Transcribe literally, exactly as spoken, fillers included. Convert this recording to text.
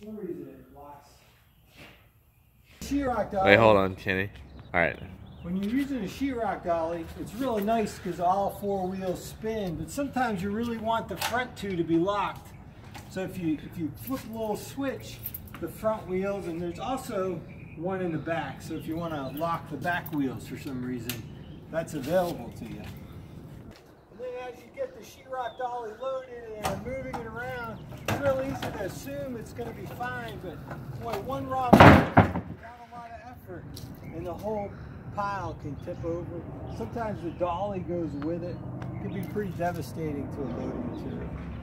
some reason it locks. Sheetrock dolly. Wait, hold on, Kenny. All right. When you're using a sheetrock dolly, it's really nice because all four wheels spin, but sometimes you really want the front two to be locked. So if you if you flip a little switch, the front wheels, and there's also one in the back. So if you want to lock the back wheels for some reason, that's available to you. And then as you get the sheetrock dolly loaded and moving it around, it's real easy to assume it's going to be fine, but boy, one wrong move without a lot of effort, and the whole pile can tip over. Sometimes the dolly goes with it. It can be pretty devastating to a loading material.